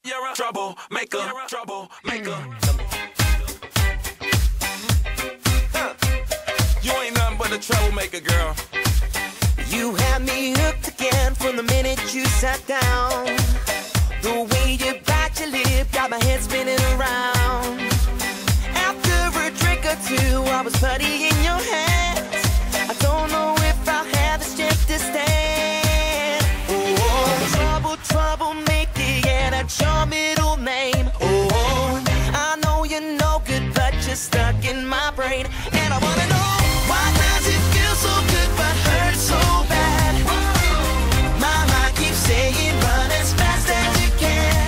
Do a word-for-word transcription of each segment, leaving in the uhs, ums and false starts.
You're a troublemaker, troublemaker. Huh. You ain't nothing but a troublemaker, girl. You had me hooked again from the minute you sat down. The way you bite your lip got my head spinning around. After a drink or two, I was putty in your hands. I don't know if I'll have the strength to stand. Oh, trouble, troublemaker, yeah, that's your middle name. Oh, I know you're no good, but you're stuck in my brain. And I wanna know, why does it feel so good but hurt so bad? My mind keeps saying run as fast as you can.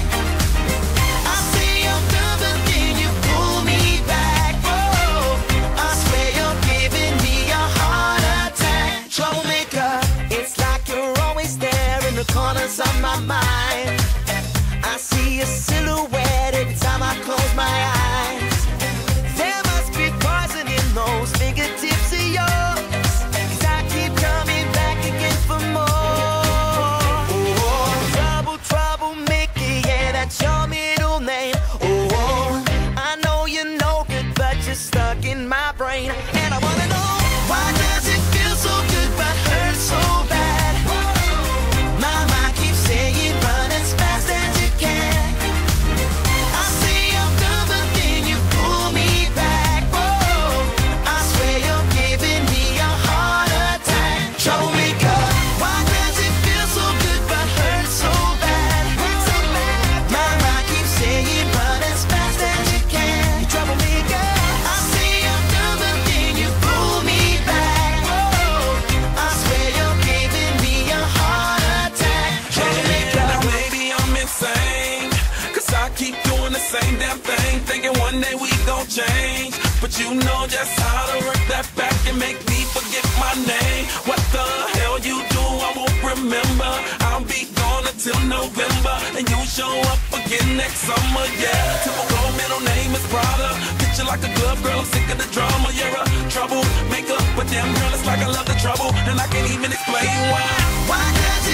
I say I'm done, but then you pull me back. Oh, I swear you're giving me a heart attack. Troublemaker, it's like you're always there in the corners of my mind. I see a silhouette every time I close my eyes. There must be poison in those fingertips of yours, 'cause I keep coming back again for more. Oh, trouble, troublemaker, yeah, that's your middle name. Oh, I know you're no good, but you're stuck in my brain. And I wanna know, why does it feel so good but hurt so bad? My mind keeps saying run as fast as you can. I say I'm done, but then you pull me back. Oh, I swear you're giving me a heart attack. Troublemaker, why does it feel so good but hurt so bad? My mind keeps saying run as fast as you can. You troublemaker, I say I'm done, but then you pull me back. Oh, I swear you're giving me a heart attack. Troublemaker. Now maybe I'm insane, 'cause I keep doing the same damn thing, thinking one day we gon' change. But you know just how to work that back and make me forget my name. What the hell you do, I won't remember. I'll be gone until November, and you show up again next summer, yeah. Typical middle name is Prada. Picture like a glove, girl, I'm sick of the drama. You're a troublemaker, but damn girl, it's like I love the trouble, and I can't even explain why. Why does